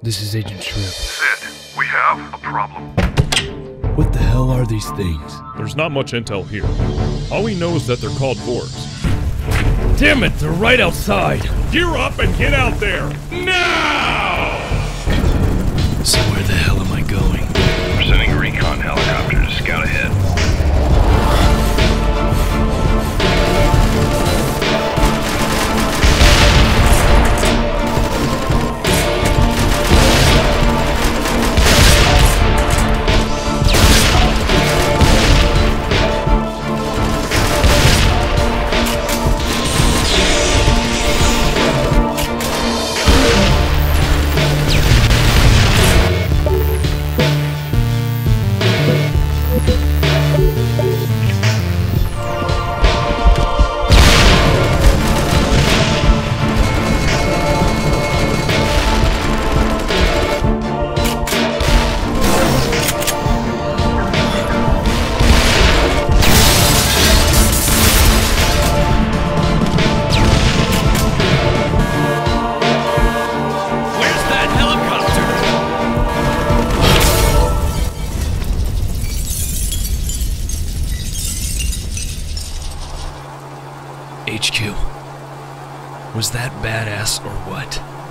This is Agent Shrimp. Sid, we have a problem. What the hell are these things? There's not much intel here. All we know is that they're called Borgs. Damn it, they're right outside! Gear up and get out there! Now! So where the hell am I going? We're sending a recon helicopter to scout ahead. HQ. Was that badass or what?